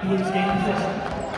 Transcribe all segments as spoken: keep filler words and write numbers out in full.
Blues gain possession.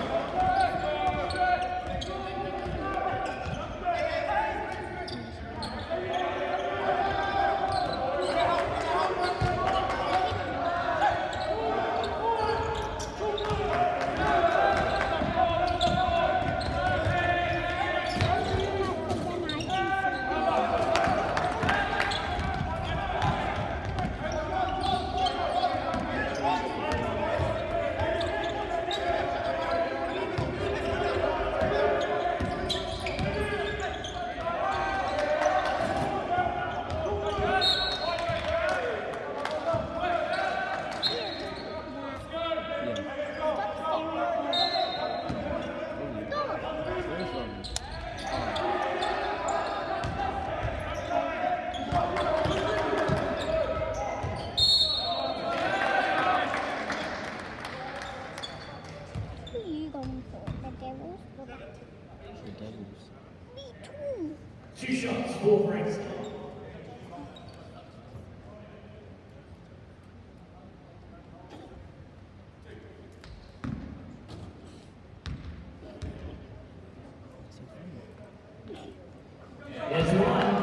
Two shots for Frankston. There's one.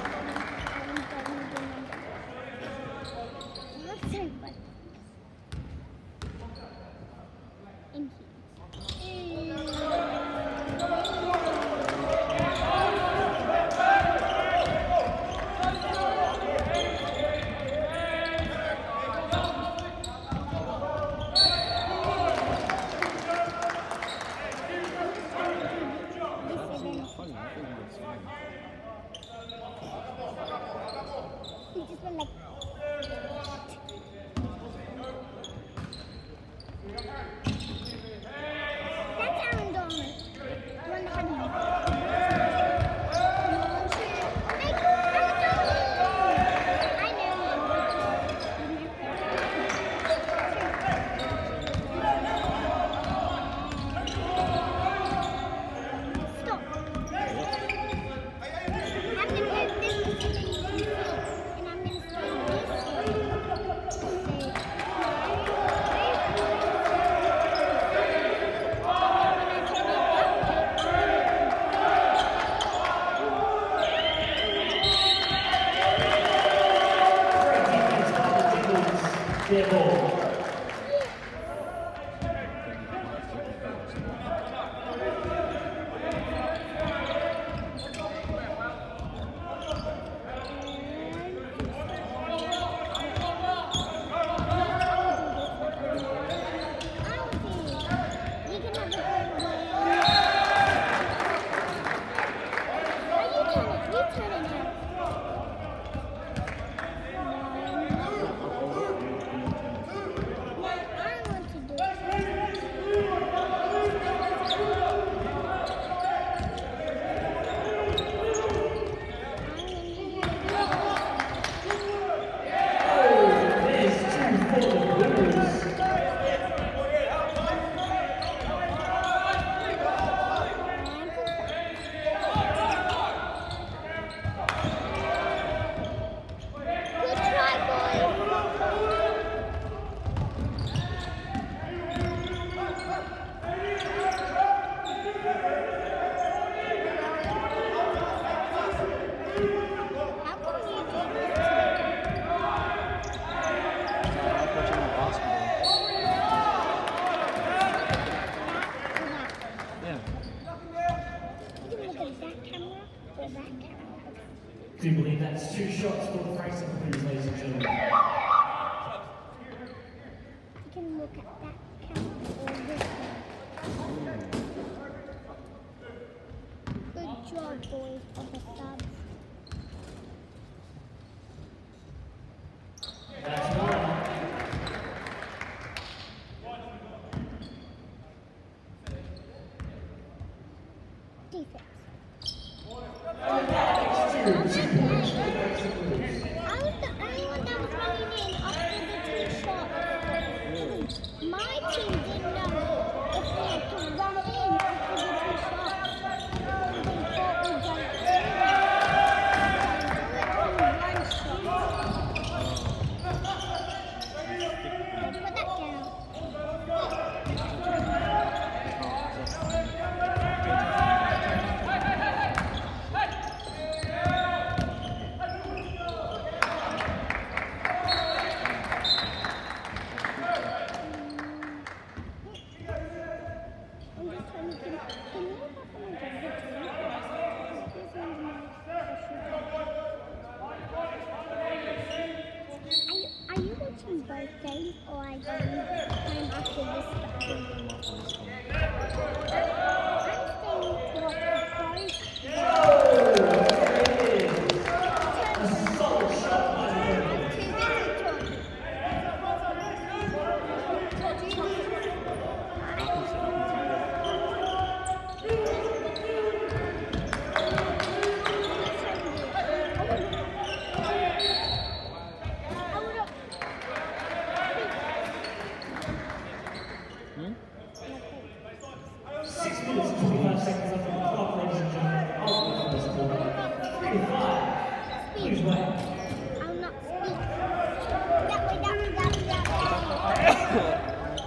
Fair ball. Do you believe that's two shots for the Frankston Blues, ladies and gentlemen? You can look at that camera or this one. Good job, boys, of the subs. That's one. Defense. Two, two points for the Frankston Blues. I was the only one that was running in after the two shots. My team didn't know if they had to run in after the two shots. They thought we jumped in. game or I go home after this game? Going home after this game. I'm saying what both A solid shot by the Rebels. too busy talking. I can sit up Hmm? Six minutes and twenty-five seconds left on the clock, ladies and gentlemen. Ultimate for this quarter. Three to five. Who's way? I'll not speak. That way, that way, that way, that way.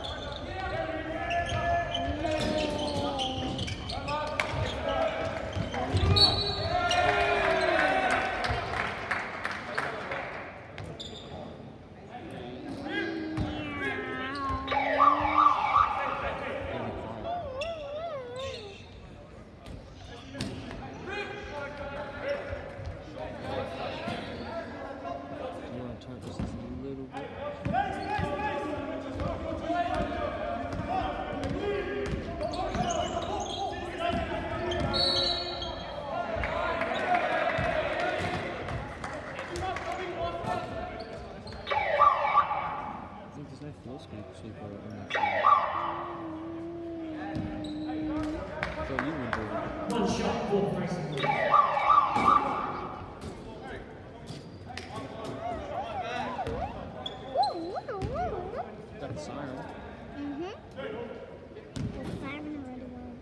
You want to turn this just a little bit? I think there's no floor sweeper on that side. So you win, baby. One shot for the Frankston Rebels. Woo, woo, woo. Got the siren. Mhm. The siren already went.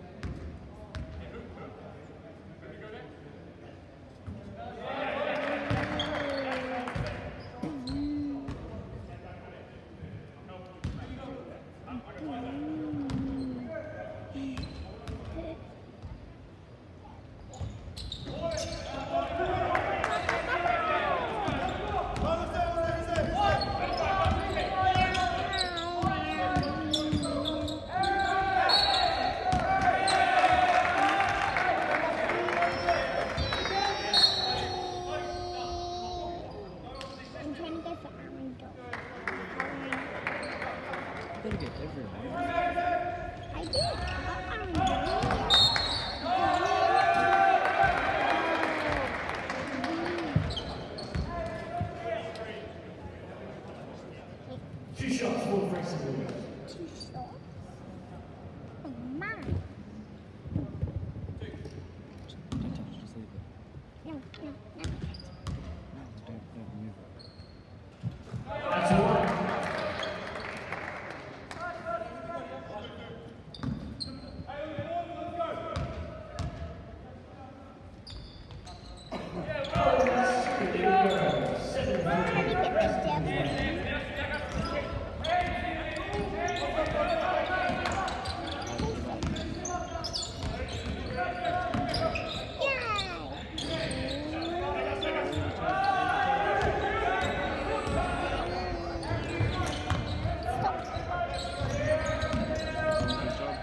I'm trying to go for Aaron Dole. You gotta get everyone. I did. I got Aaron Dole. Two shots for the Frankston Rebels. Too short. Oh my. Don't touch it, just leave it. No, no, no. Don't, don't move it. That's one. Oh, that's two. There we go. Seven Let me three. get this javelin. Good job.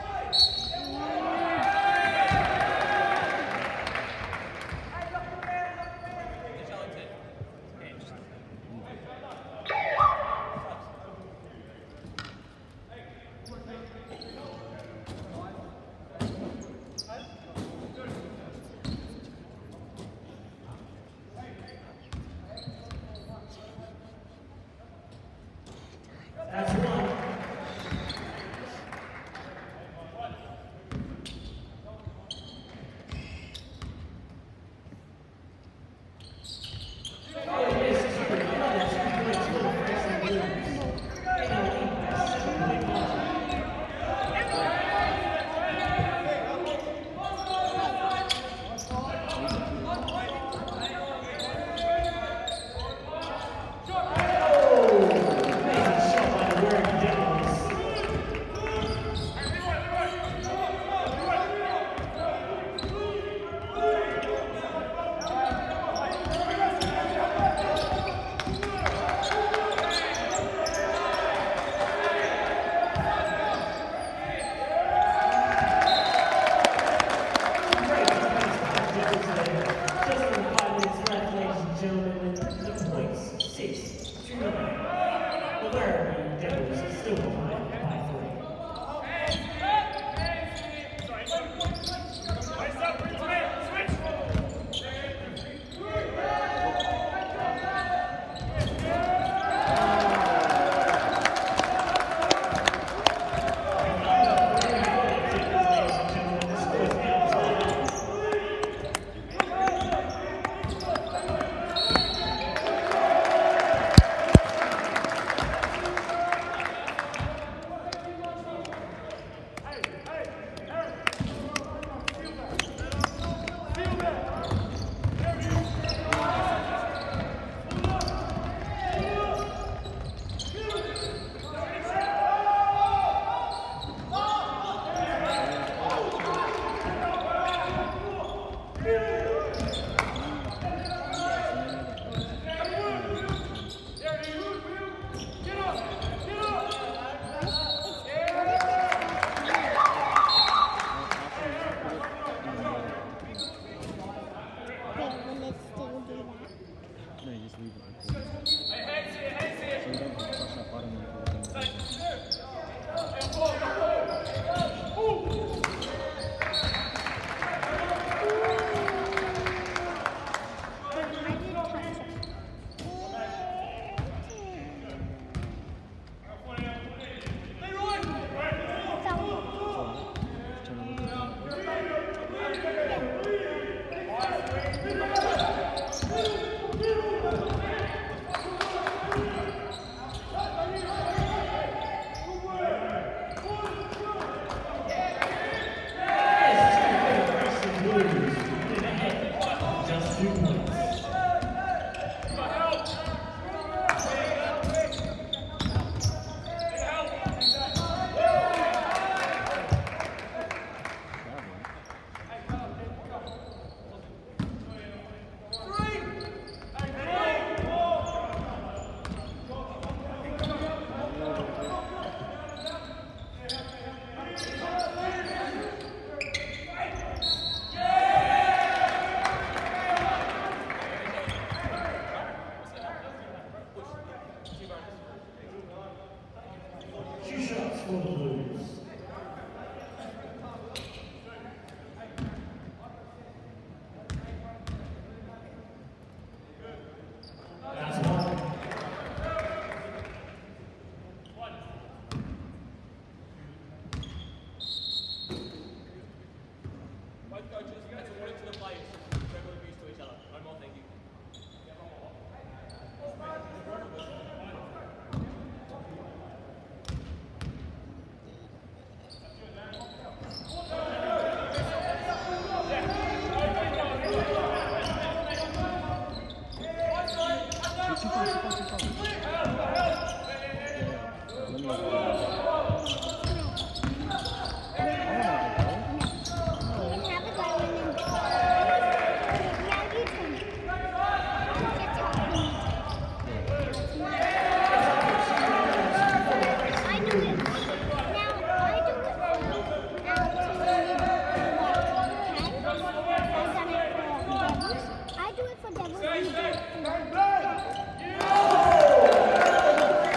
That's one. Oh, yes, it's two. Another two points for the Frankston Rebels. They now lead by seven point margin. Oh, amazing shot by the Warrington Devils. Great defense by the Devils there. Just under five minutes left, ladies and gentlemen, and the points, six to nine. Devils are still behind by three. No, you just leave it like this. So you don't have to touch that bottom one. Two shots for the Blues. That's one. Both coaches, that's a warning to the players. Remember to abuse to each other. No more, thank you. Too far, too far, too far. Let me go. I do it for Devils.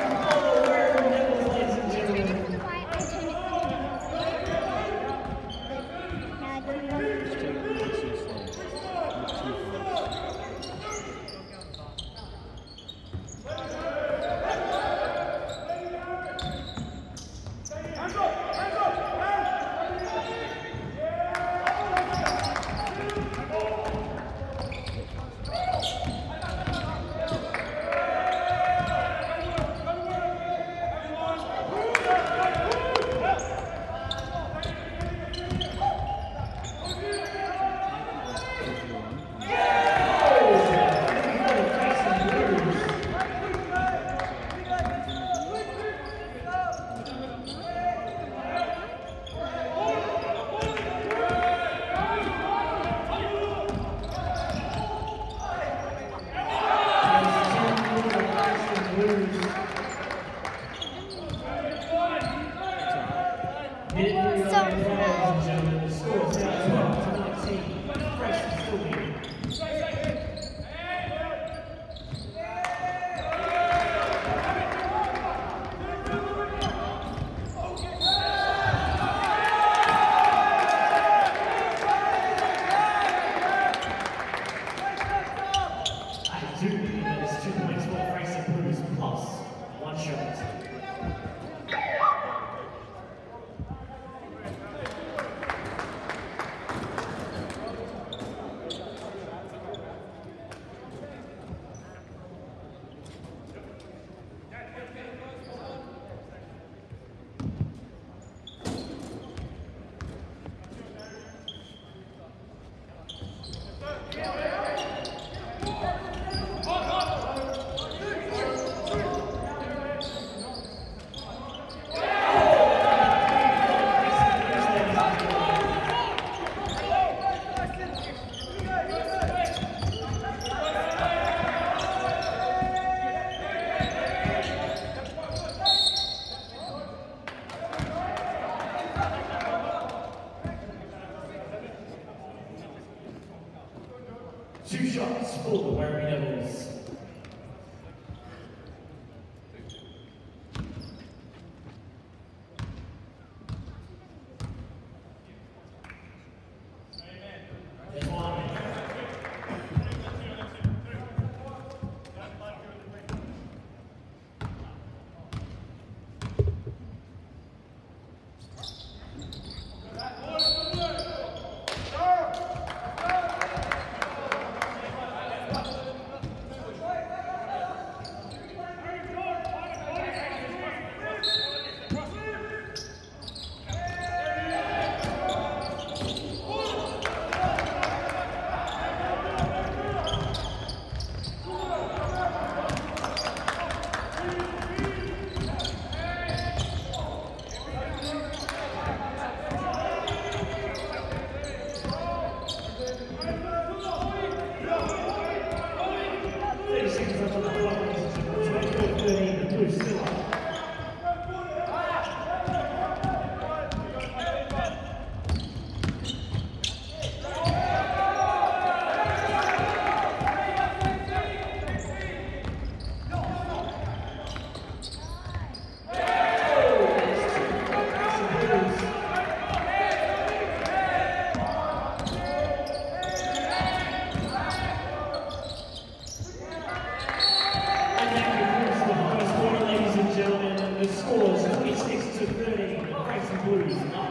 Blues up.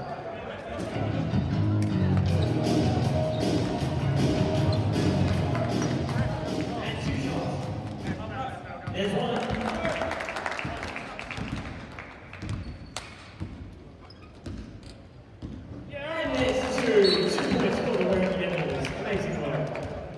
And two shots. There's one. And there's two. Two points for the Warrington Eagles. Amazing work.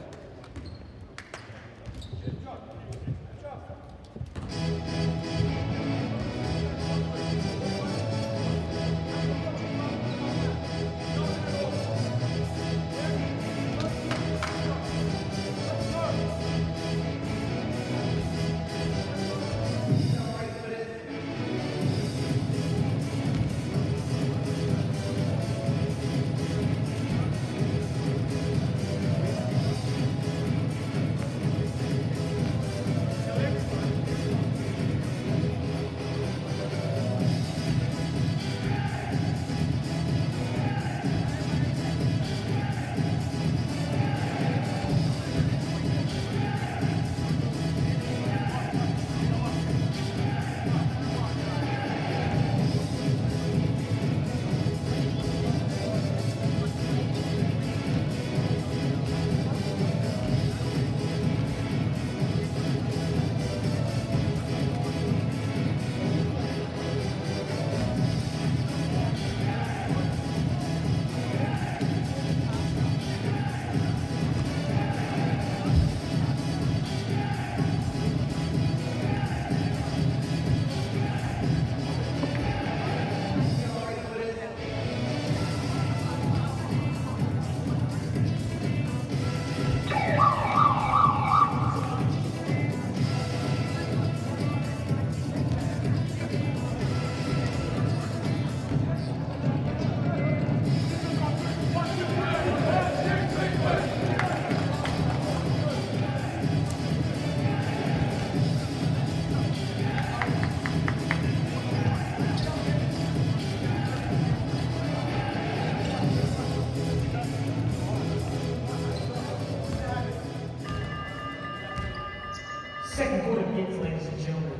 Second quarter begins, ladies and gentlemen.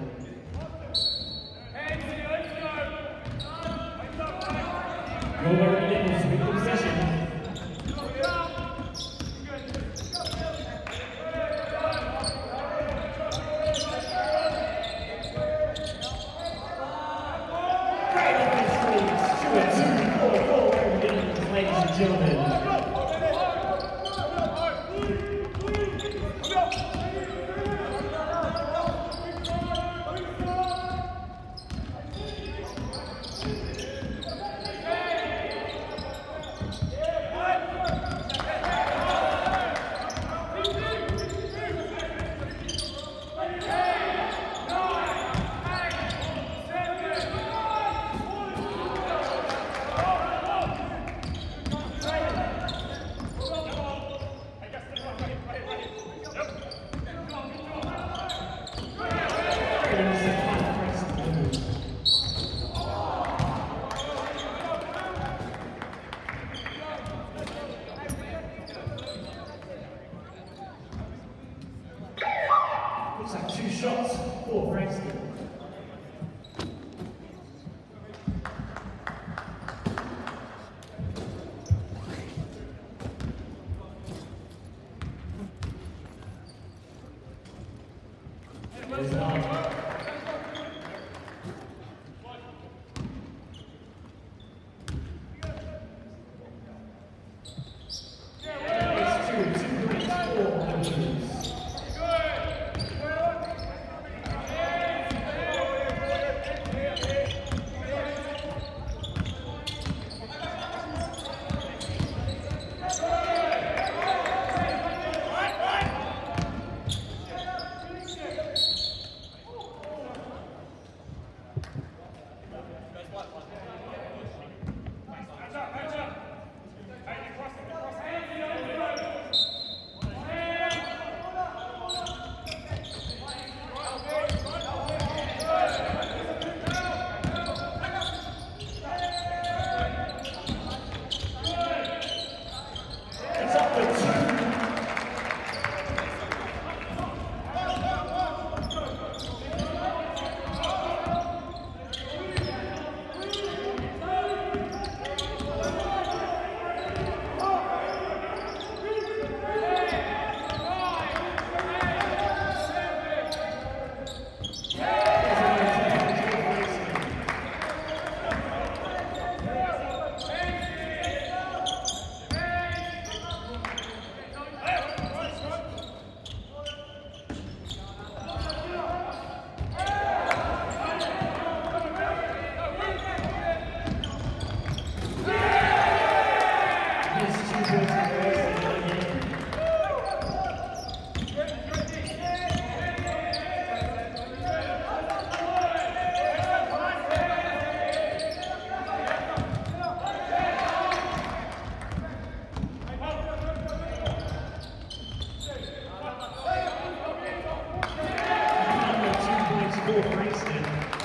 Your Warrington Eagles with the possession. Great offense leads to a two four for Warrington Eagles, ladies and gentlemen. Looks like two shots for Frankston. There's one. There's two, two points for the Blues. for Frankston.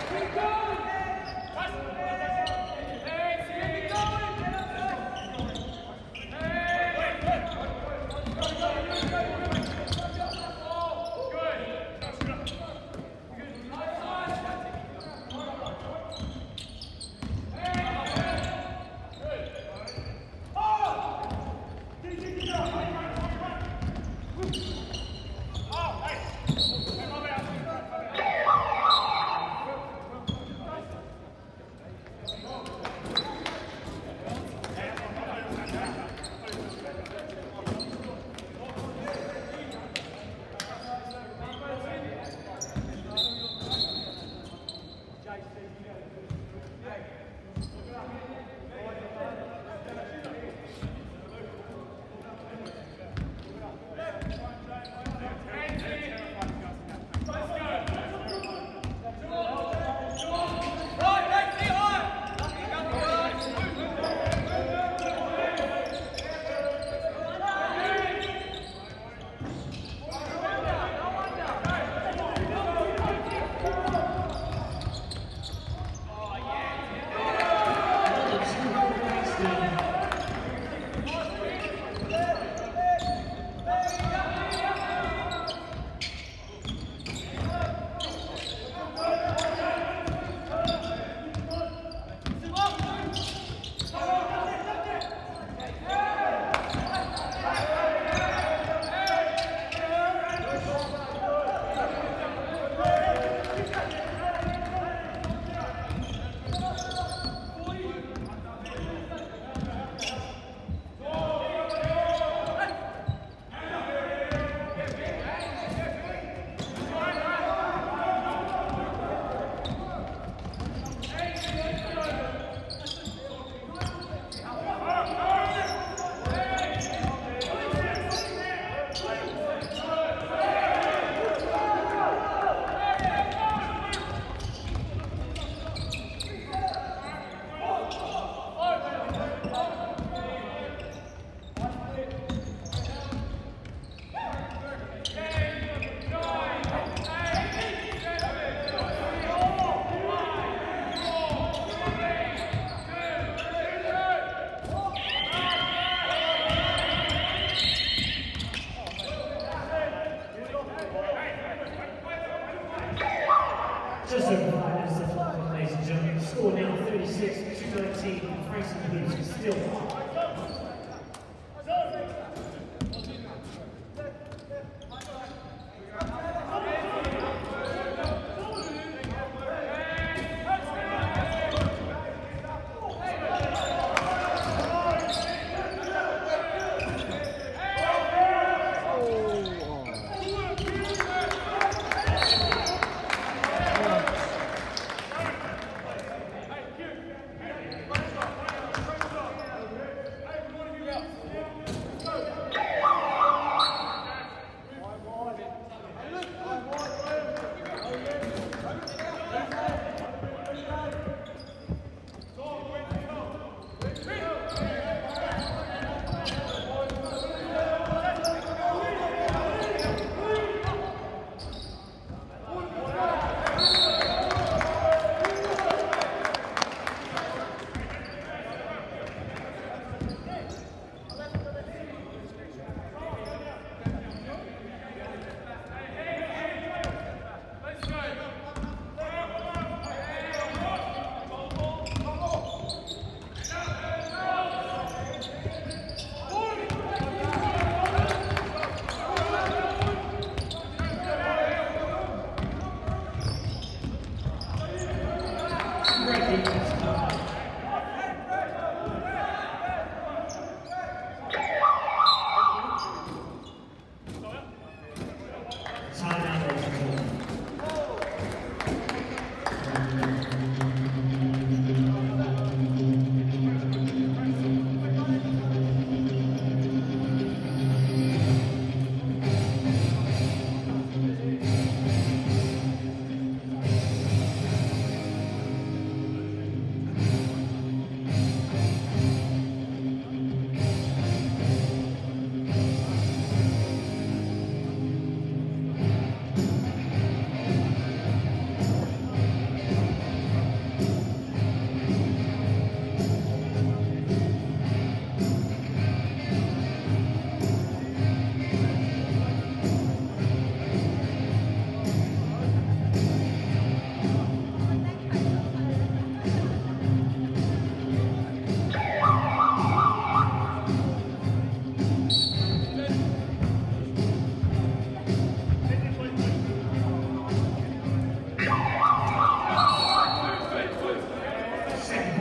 Just over five minutes left on the clock, ladies and gentlemen. The score now thirty-six to nineteen. Frankston leads still on.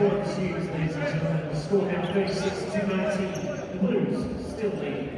What pursues, ladies and gentlemen, the score now thirty-six to nineteen. The Blues still lead.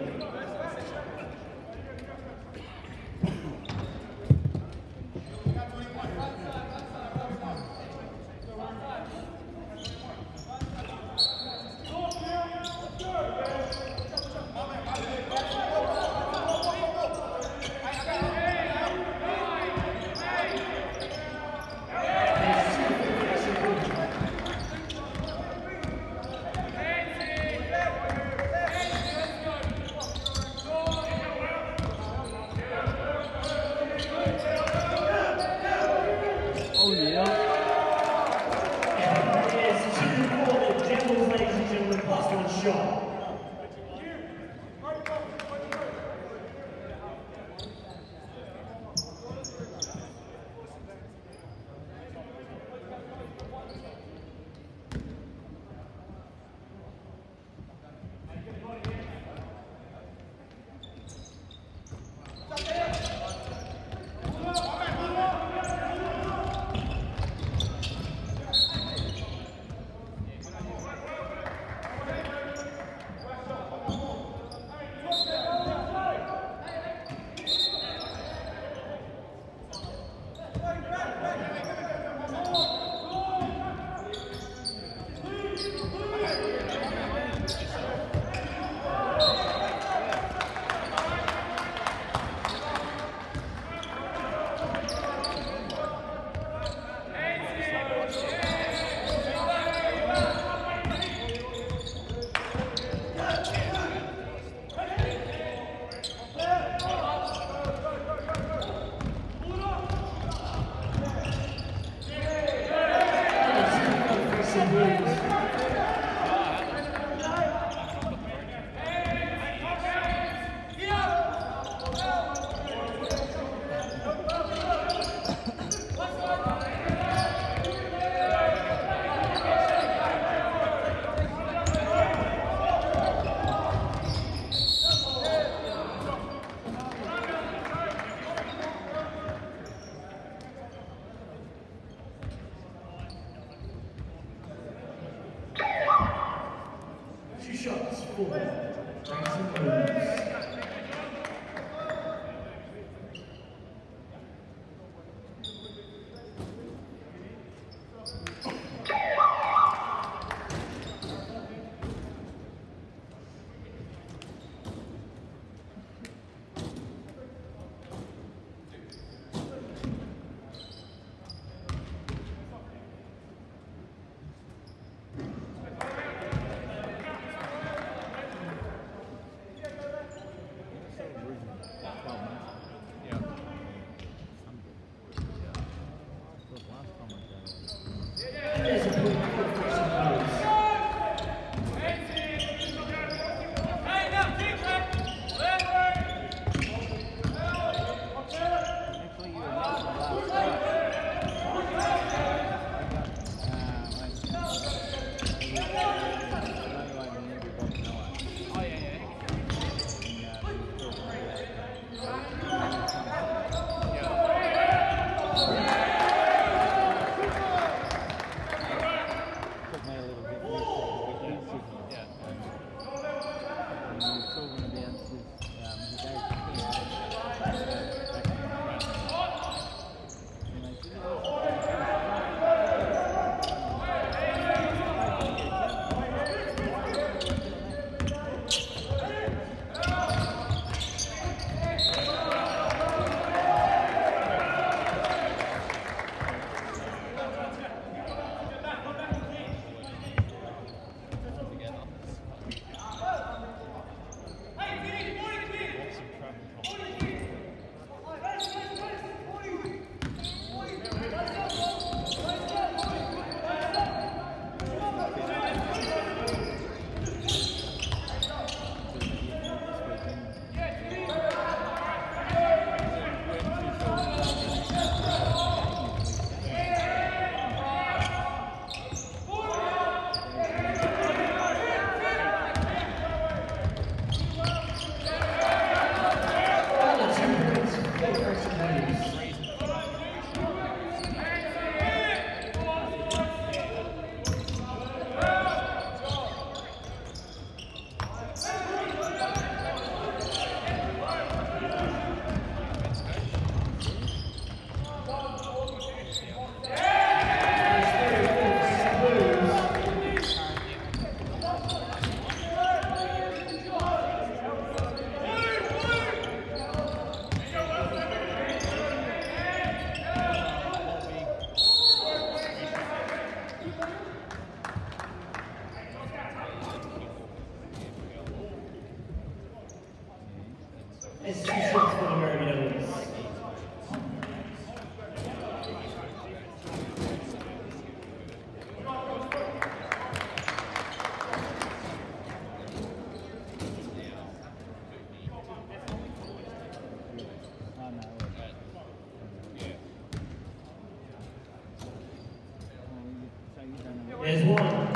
There's one.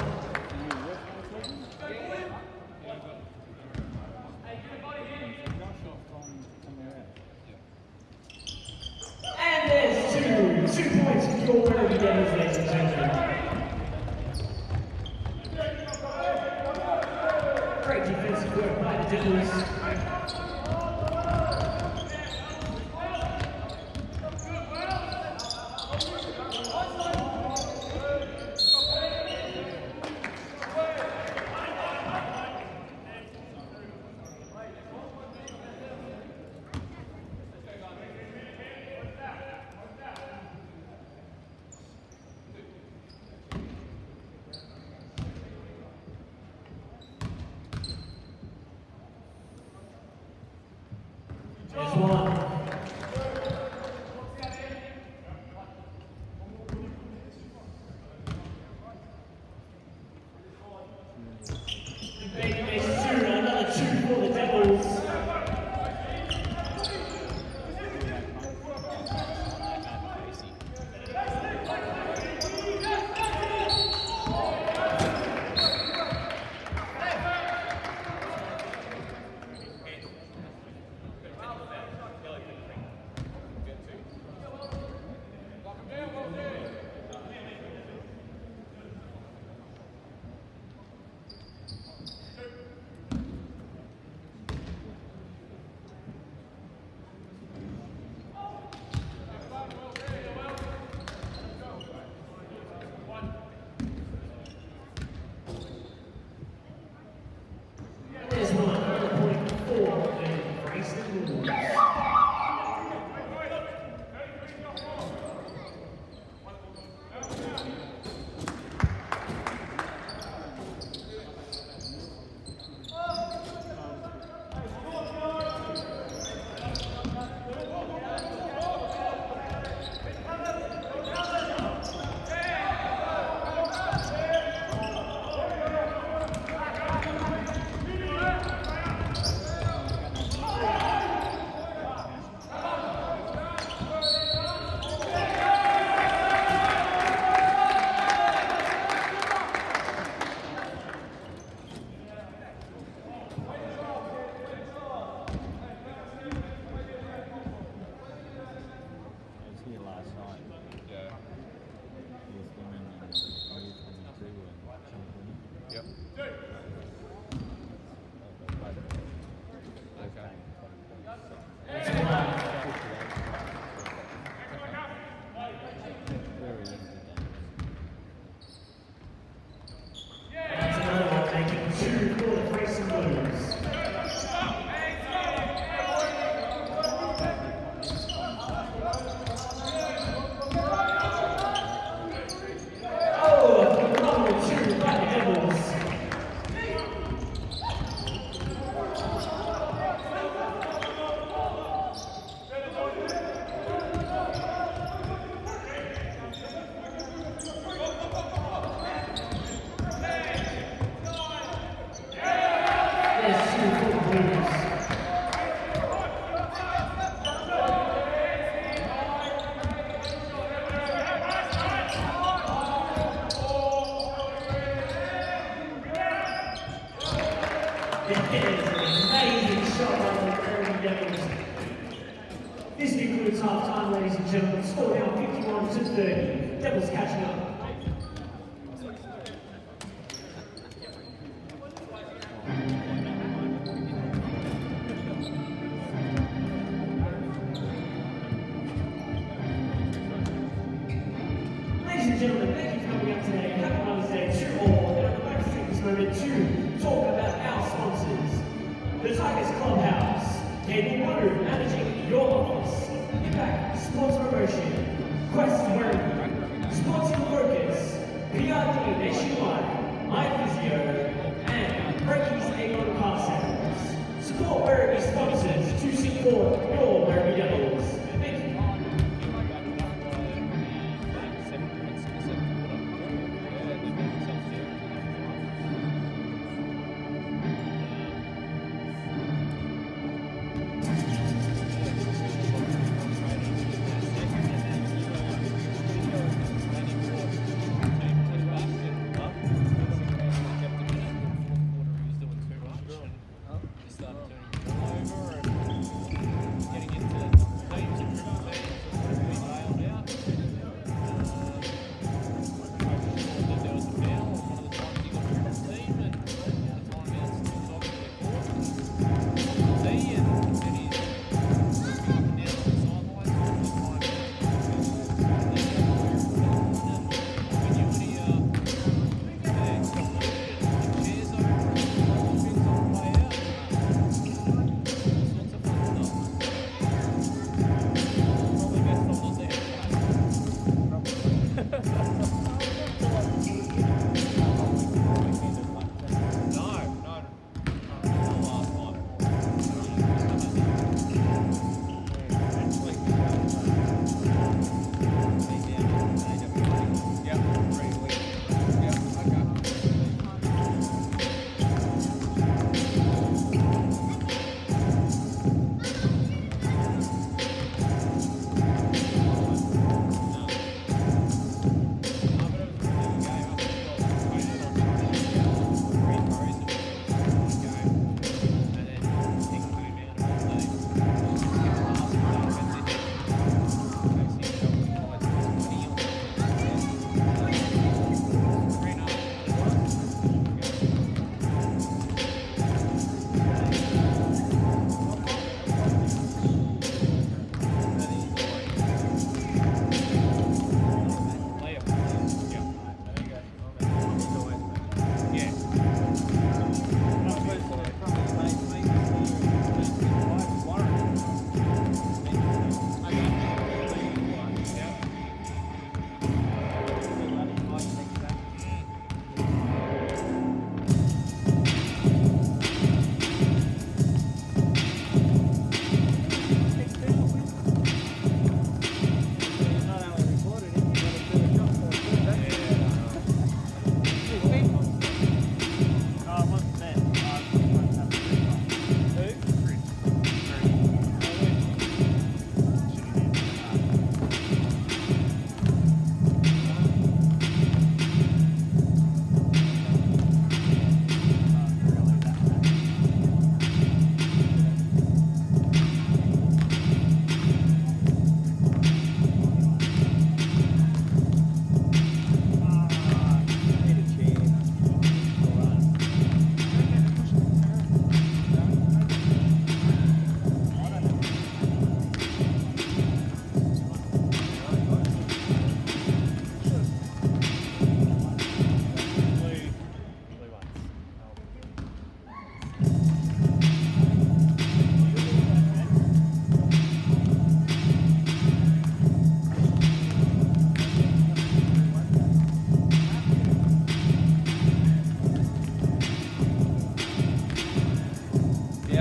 And there's two. Two points for your Werribee Devils, ladies and gentlemen. Great defensive work by the Devils. There's one. Baby makes two, another two for the Devils. There's one, another point four, and Grace the Rules. This concludes half time, ladies and gentlemen. Score now fifty-one to thirty. Devils catching up. Ladies and gentlemen, thank you for coming out today. Happy Mother's Day to all. And I'd like to take this moment to talk about our sponsors. The Tigers Clubhouse, Cable One, managing your office. Impact Sports Promotion, Quest Werribee, Sports Focus, P R D Nationwide, My Physio, and Breakies Avon Car Sales. Support Werribee sponsors to support your Werribee Devils. Thank you.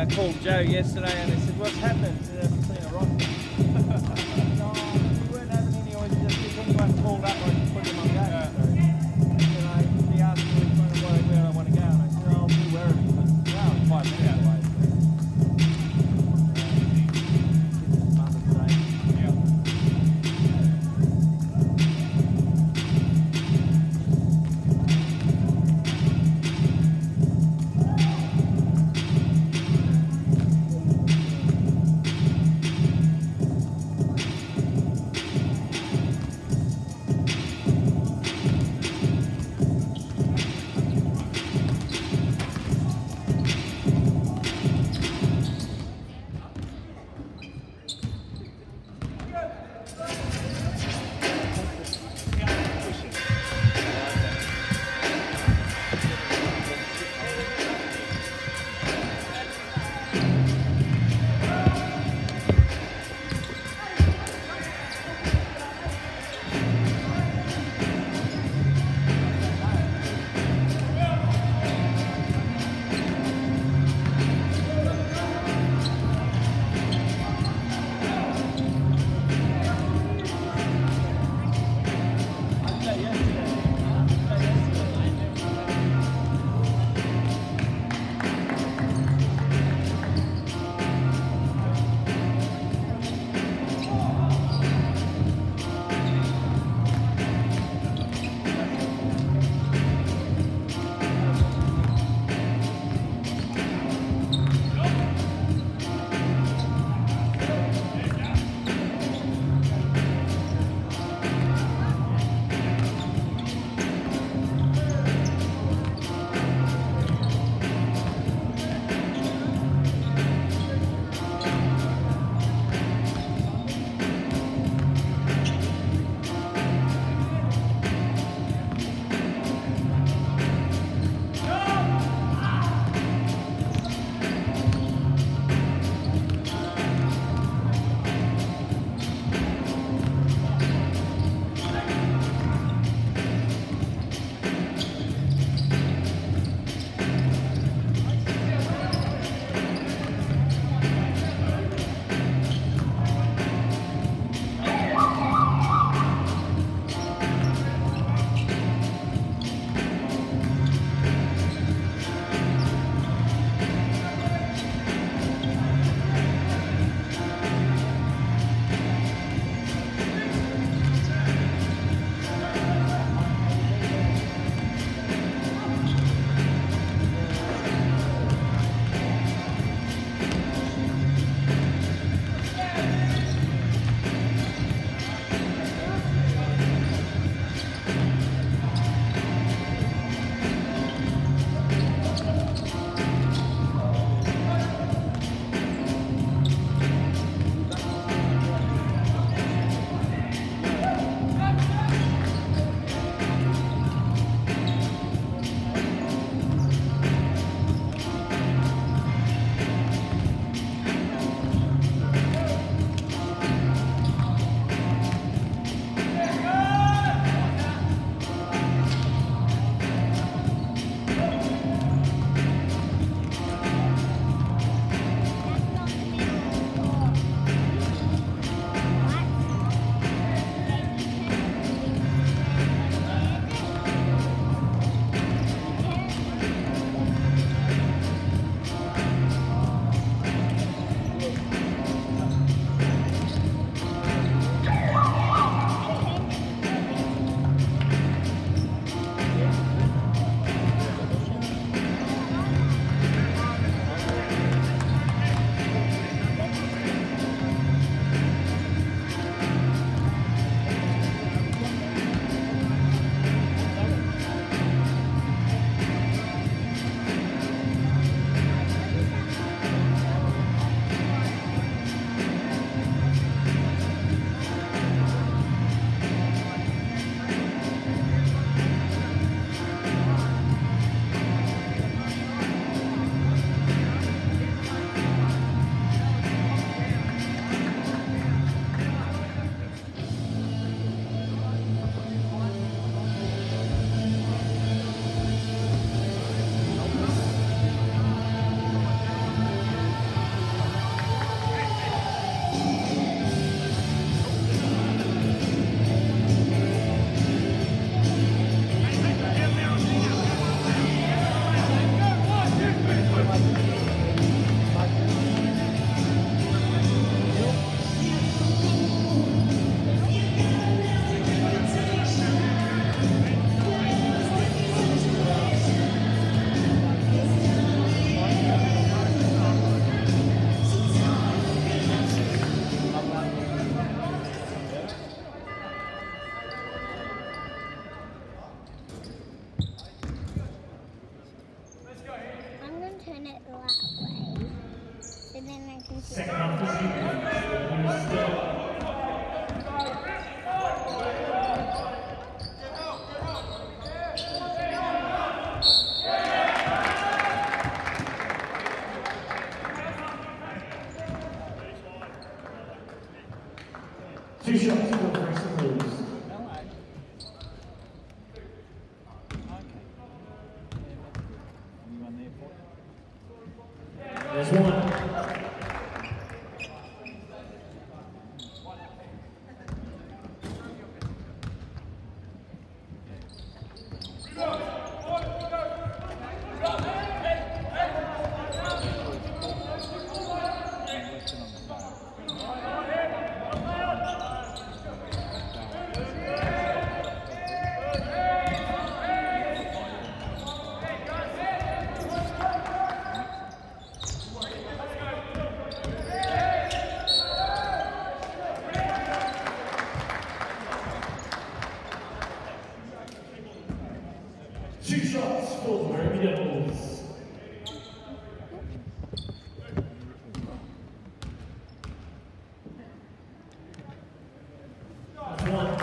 I called Joe yesterday and I said, what's happening? He said, have you seen a roster? No, we weren't having any, or just if anyone called up, I just put them on game. Yeah. So, you know, he asked me which one, where, where I want to go, and I said, oh, I'll be wherever, because now it's five minutes away. Franks and Blues. There's one. Two shots for the Werribee Devils. That's one.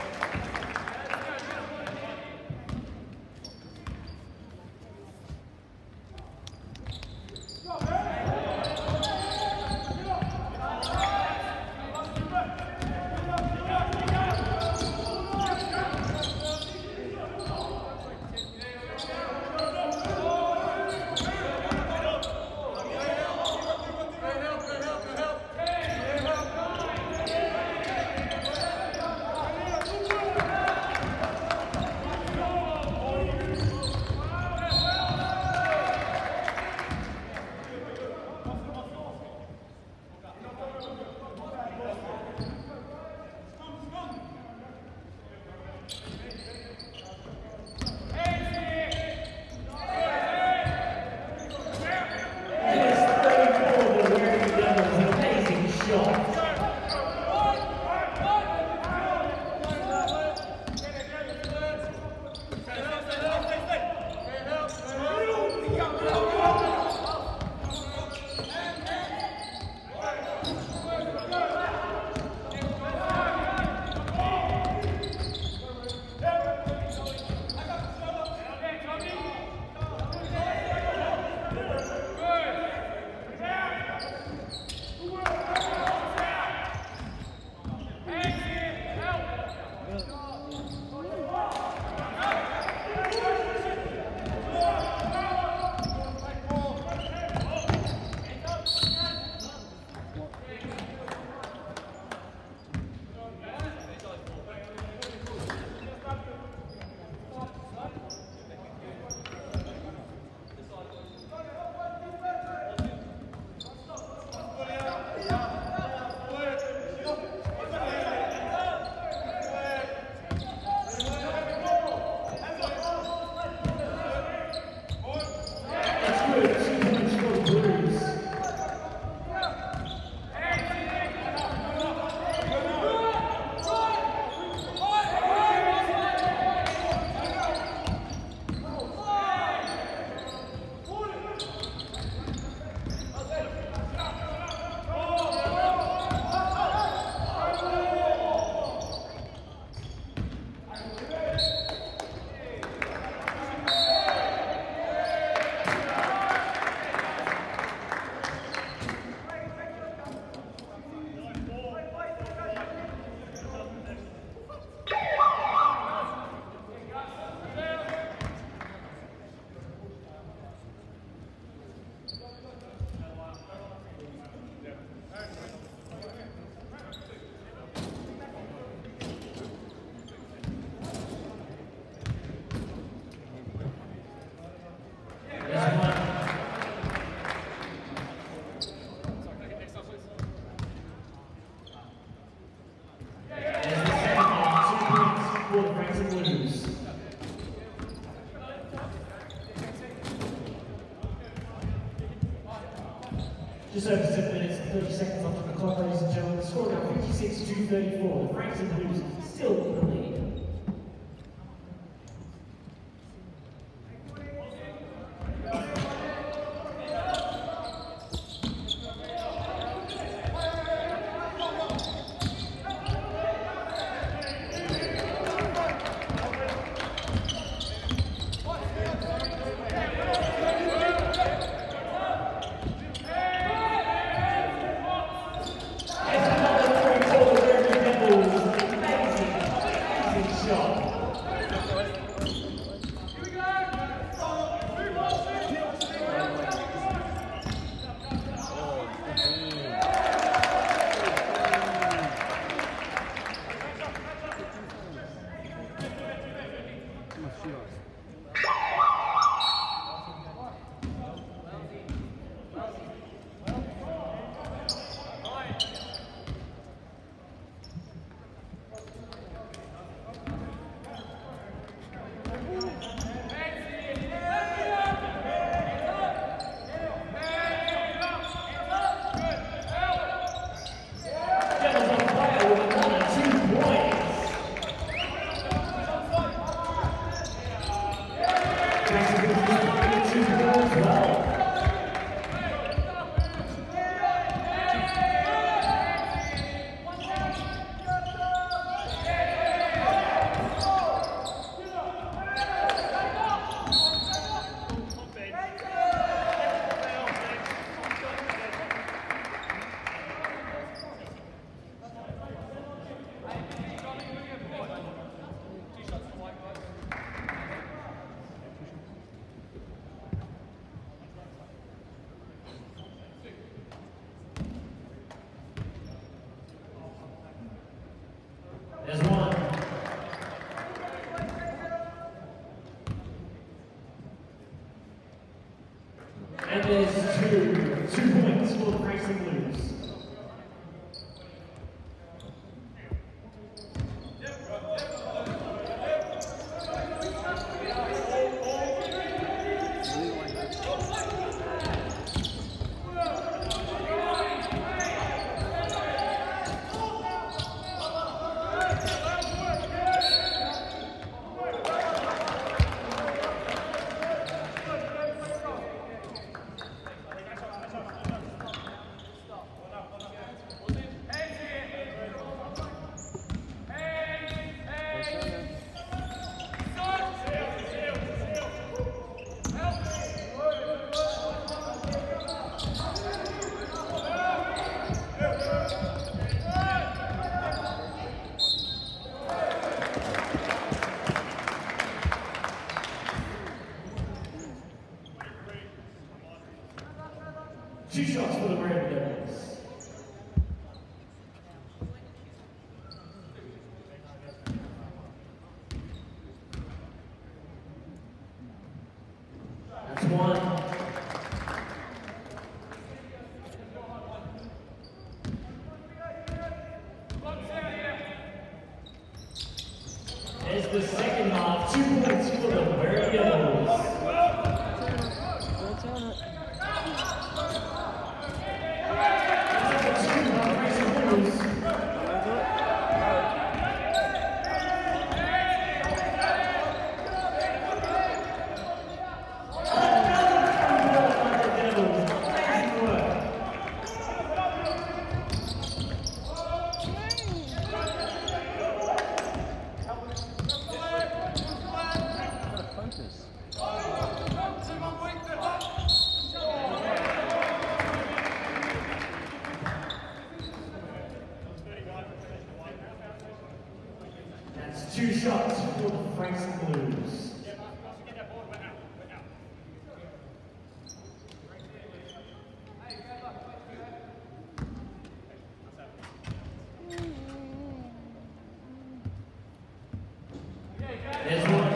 Just over seven minutes and thirty seconds after the clock, ladies and gentlemen. The score now fifty-six to thirty-four. The Franks and Blues still in the lead. Devils, There's one. And there's two. Two points for Grayson Blues. Two shots for the Red Devils. That's one. There's the second half. Two points for the Red Devils. That's two shots for the Frankston Blues. There's one.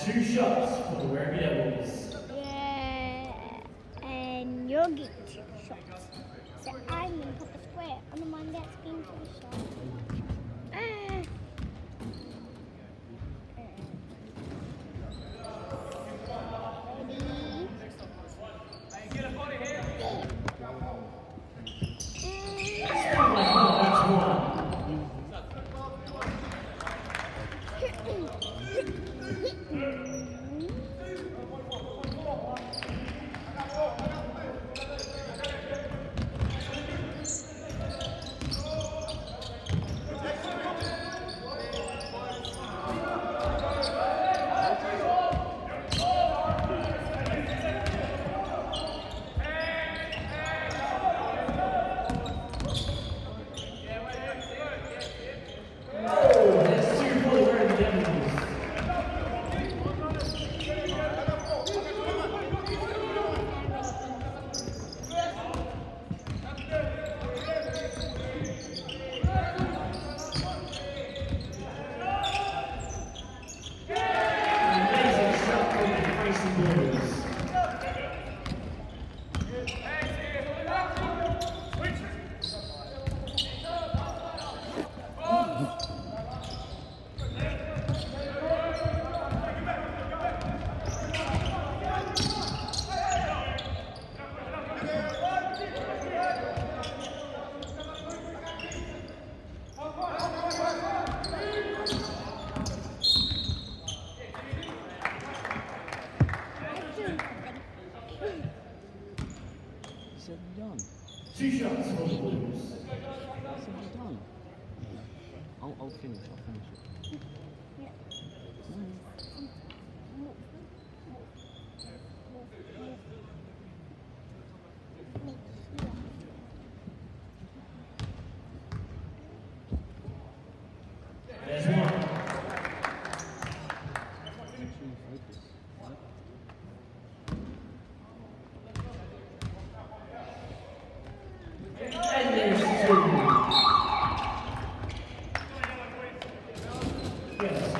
Two shots for the Werribee Devils. Yeah, and you're getting two shots. So I'm going to pop a square on the one that's getting two shots. Ah. Ready? Get up out of here. That's one. Two shots for the Blues. Done. I'll, I'll finish. I'll finish it. There's one. And there's two. Yes,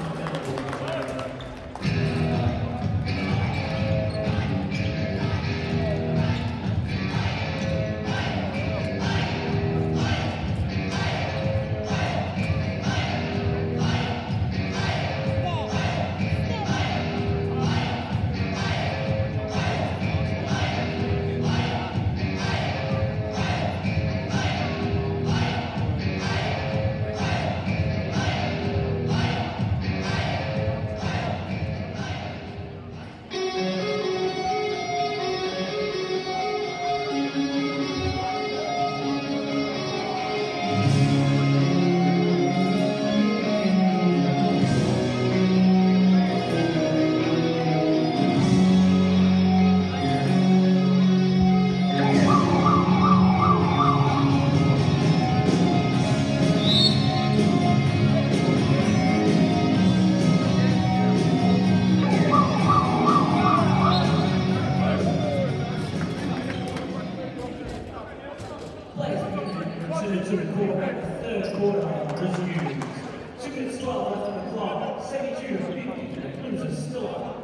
considered to the quarterback, the third quarter resumes. Two minutes twelve left on the clock, seventy-two to fifty, the Blues are still up.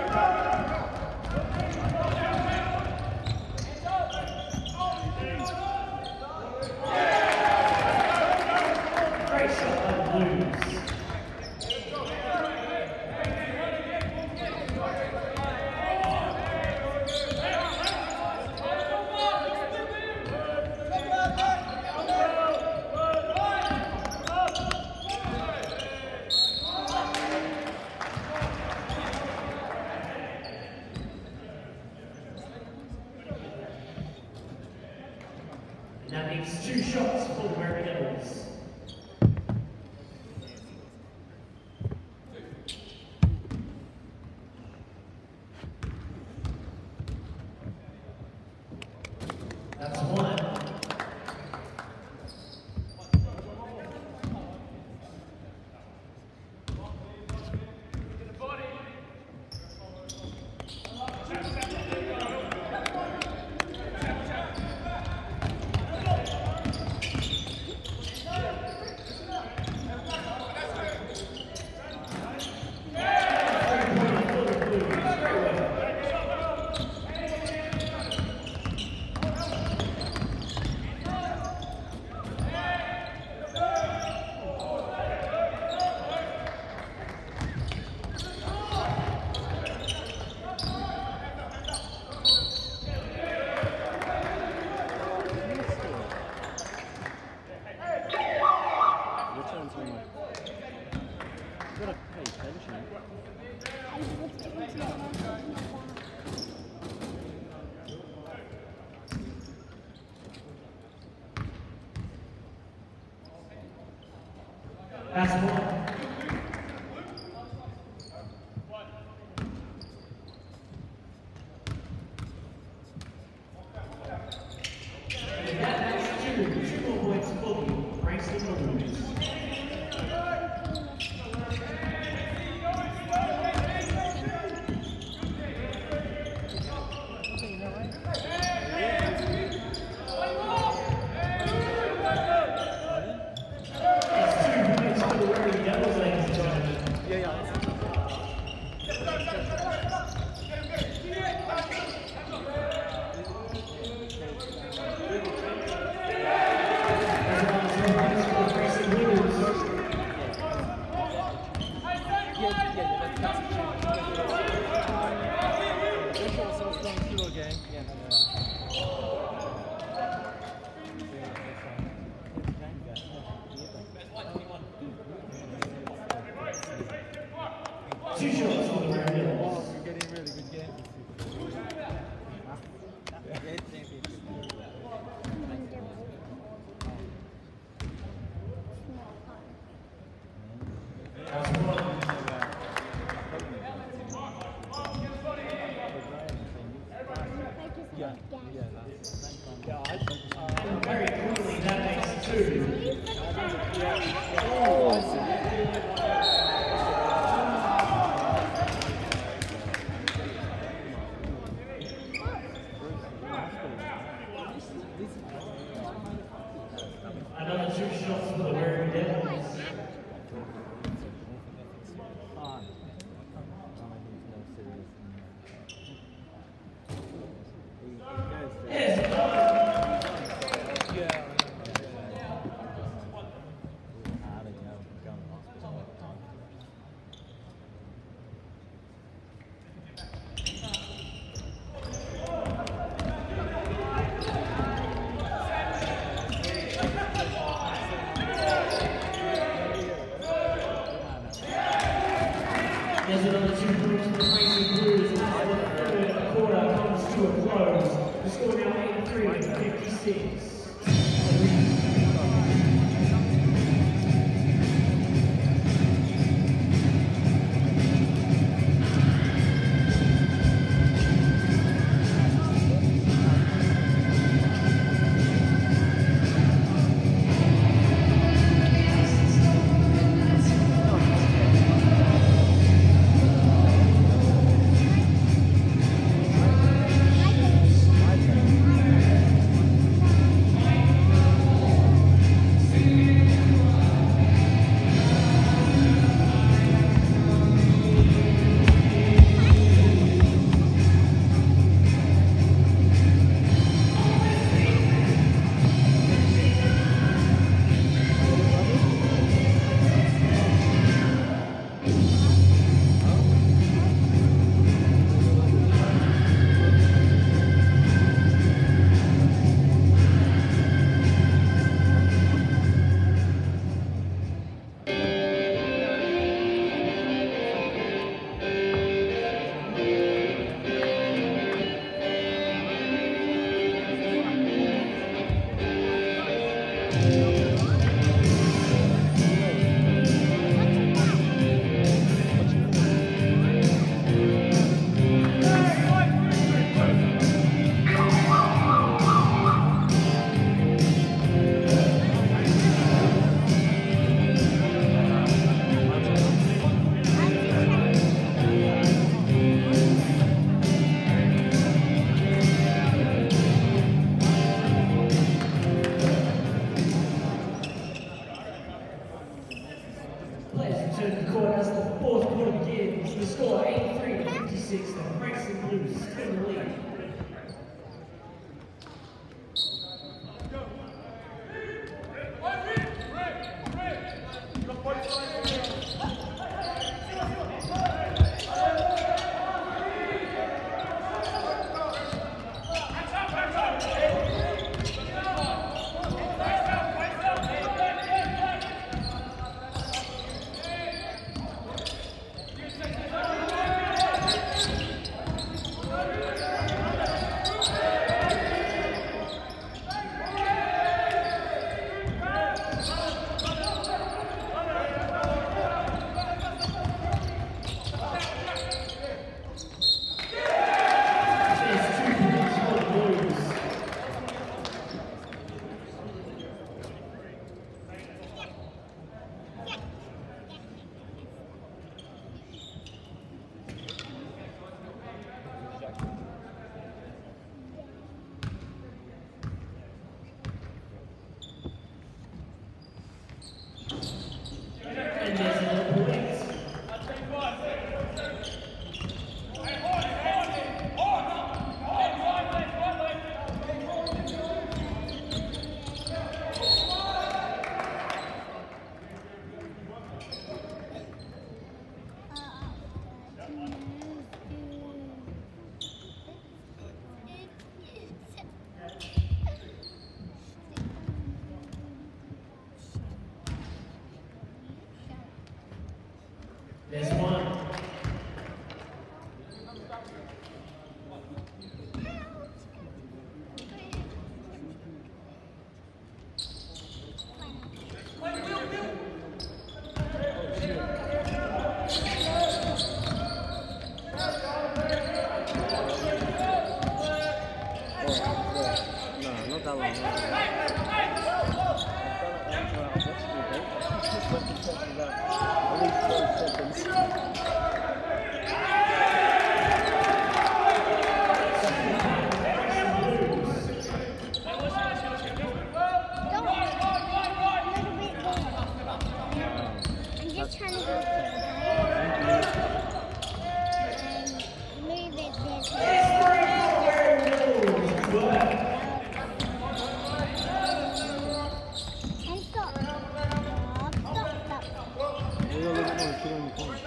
Let's go. And that means two shots for the Red Devils. That's one. That's one. And that makes two, two more points for the Brankston Maroons. Two shots for the Red Devils. We're getting really good games. That's one. Yeah, yeah, that's yeah, I think uh, Very quickly, that makes two. Another two shots for the Red Devils. Yes. There's another two points for the Racing Blues as the third quarter comes to a close. The score now eighty-three to fifty-six. No, not that long. I've done it once when I was watching you, mate. Just went and checked it out. At least twelve seconds. Trying to go and move it this way. And stop. Stop, stop, stop. We're going to look more shit on the phone.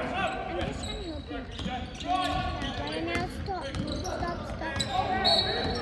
Right now, stop, stop, stop.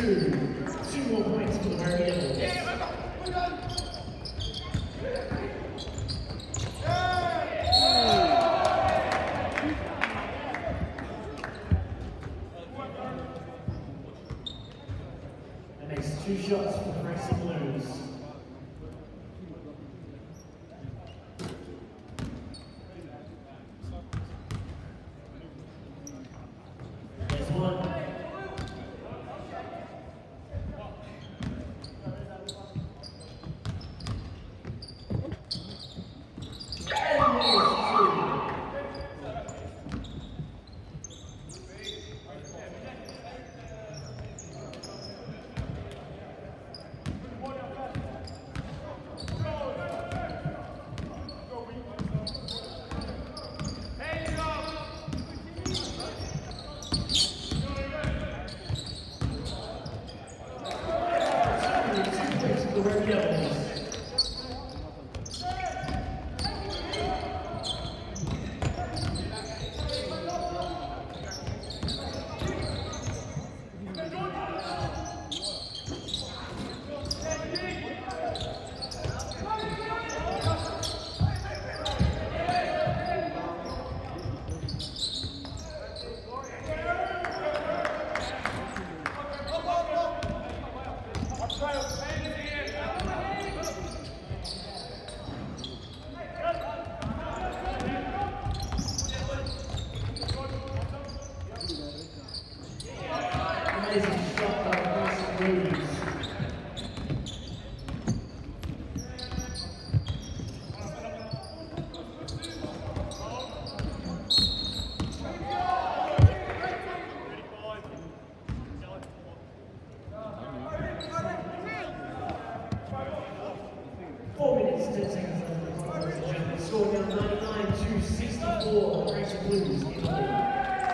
two. Two more points for the Red Devils. The next two shots for the Racing Blues. There's one. Four minutes, ten seconds left on the clock, ladies and gentlemen. Score now ninety-nine to sixty-four. Racing Blues in the lead.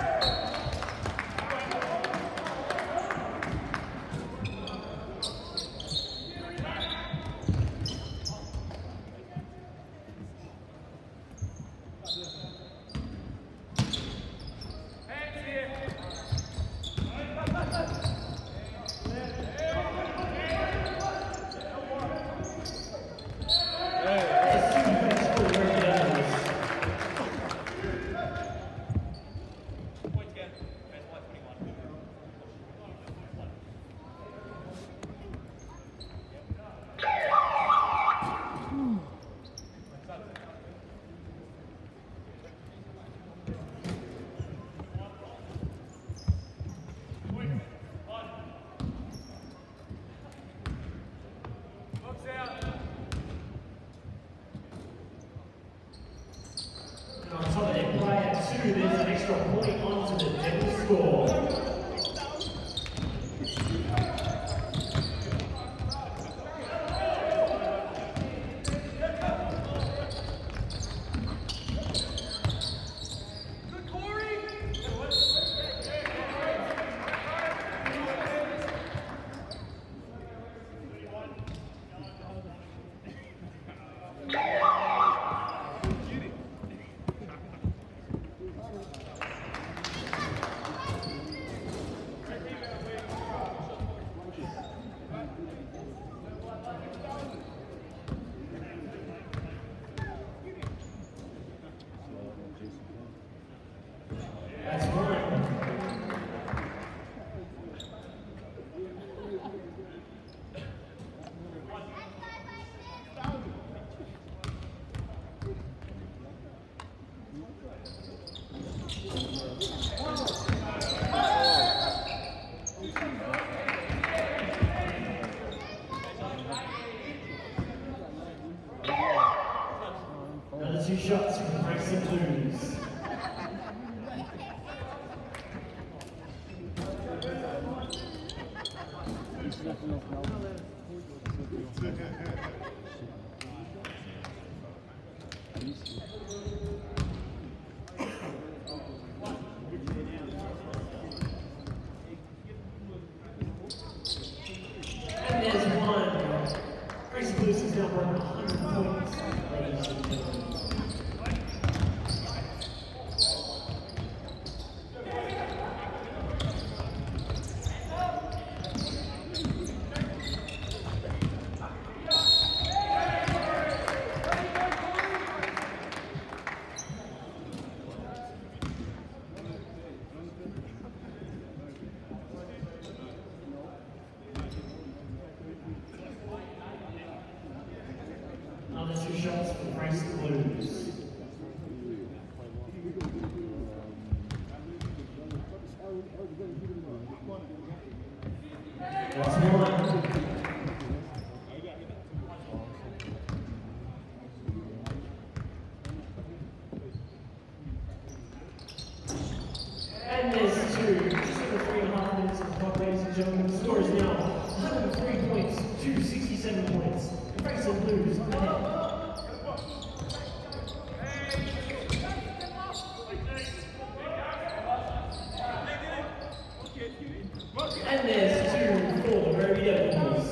And on top of that, right at two, there's an extra point onto the Devils score. That's one. Another two shots from the Racing Blues. And there's one. Racing Blues is now worth one hundred points, ladies and gentlemen. well, ladies and gentlemen. The score is now one hundred three points to sixty-seven points. The Frankston Blues ahead. And there's two for the Rugby Devils.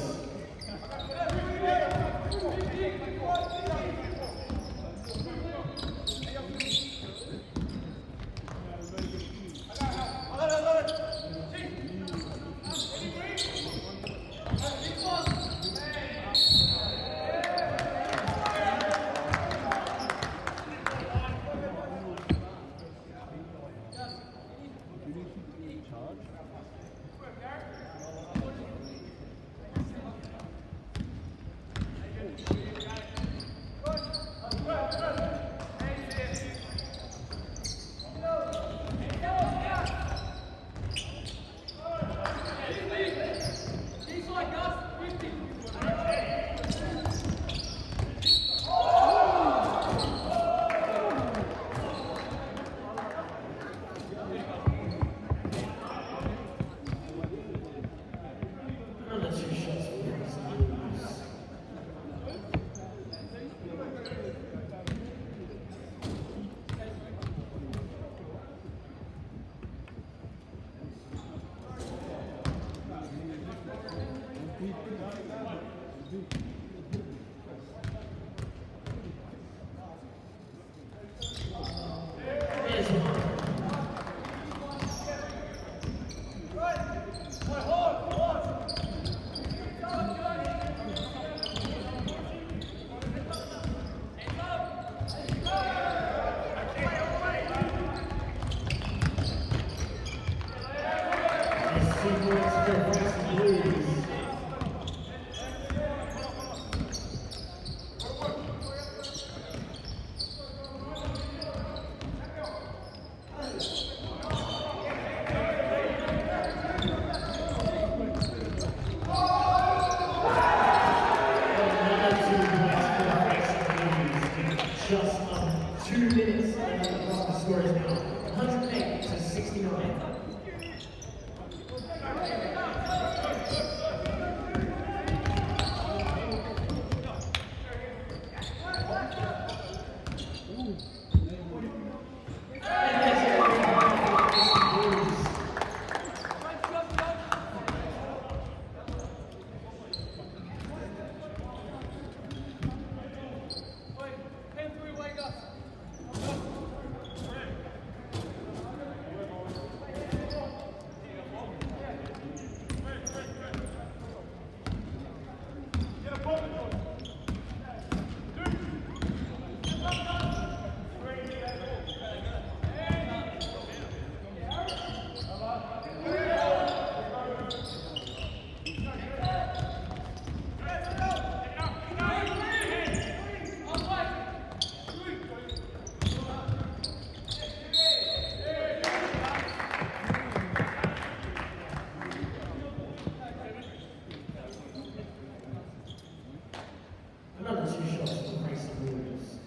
Just um, two minutes left across the score is now one hundred eight to sixty-nine. Another two shots for the Frankston Blues.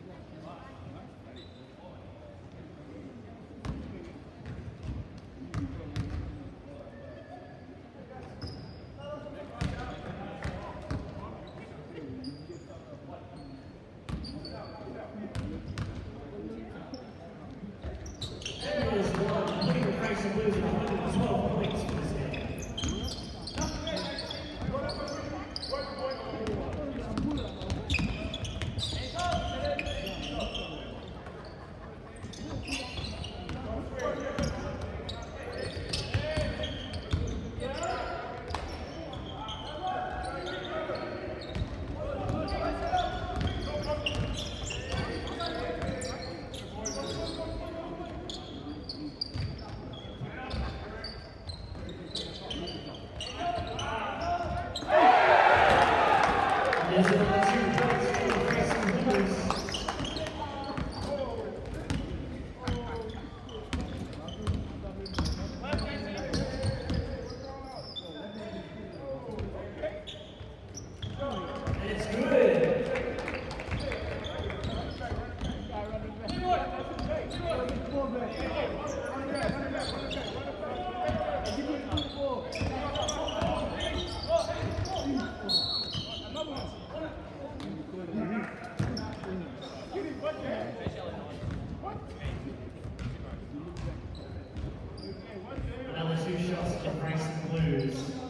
And there's one, putting the Frankston Blues at one hundred twelve points for this game. There's another two points for the Frankston Blues. And it's good. Give me a two shots to embrace the blues.